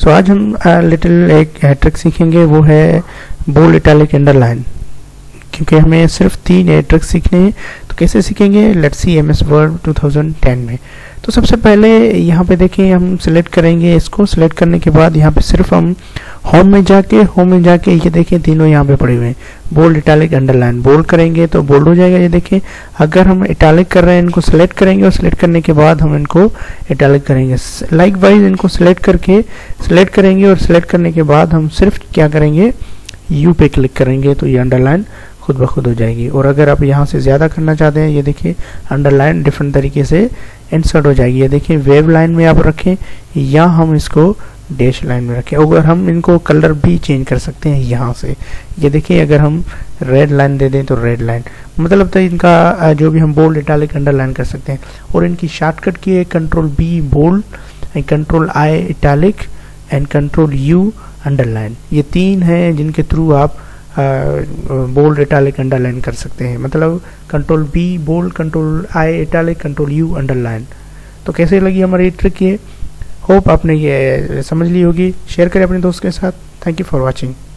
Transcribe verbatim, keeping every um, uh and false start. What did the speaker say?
सो आज हम लिटिल एक ट्रिक सीखेंगे, वो है बोल्ड इटैलिक अंडरलाइन। क्योंकि हमें सिर्फ तीन ट्रिक सीखने हैं, तो कैसे सीखेंगे, let's see M S Word two thousand ten में। तो सबसे पहले यहाँ पे देखिए, हम सिलेक्ट करेंगे इसको। सिलेक्ट करने के बाद यहाँ पे सिर्फ हम होम में जाके होम में जाके ये देखिए तीनों यहाँ पे पड़े हुए हैं, बोल्ड इटैलिक अंडरलाइन। बोल्ड करेंगे तो बोल्ड हो जाएगा, ये देखिए। अगर हम इटैलिक कर रहे हैं, इनको सिलेक्ट करेंगे और सिलेक्ट करने के बाद हम इनको इटैलिक करेंगे। लाइक वाइज इनको सिलेक्ट करके सिलेक्ट करेंगे और सिलेक्ट करने के बाद हम सिर्फ क्या करेंगे, यू पे क्लिक करेंगे तो ये अंडरलाइन खुद ब खुद हो जाएगी। और अगर आप यहाँ से ज़्यादा करना चाहते हैं, ये देखिए अंडरलाइन डिफरेंट तरीके से इंसर्ट हो जाएगी। ये देखिए वेव लाइन में आप रखें या हम इसको डैश लाइन में रखें। अगर हम इनको कलर भी चेंज कर सकते हैं यहाँ से, ये देखिए अगर हम रेड लाइन दे दें तो रेड लाइन, मतलब तो इनका जो भी हम बोल्ड इटैलिक अंडरलाइन कर सकते हैं। और इनकी शॉर्टकट की है control B bold and control I italic and control U underline. ये तीन हैं जिनके थ्रू आप बोल्ड इटैलिक अंडरलाइन कर सकते हैं। मतलब control B bold, control I italic, control U underline. तो कैसे लगी हमारी ट्रिक, ये होप आपने ये समझ ली होगी। शेयर करें अपने दोस्त के साथ। Thank you for watching.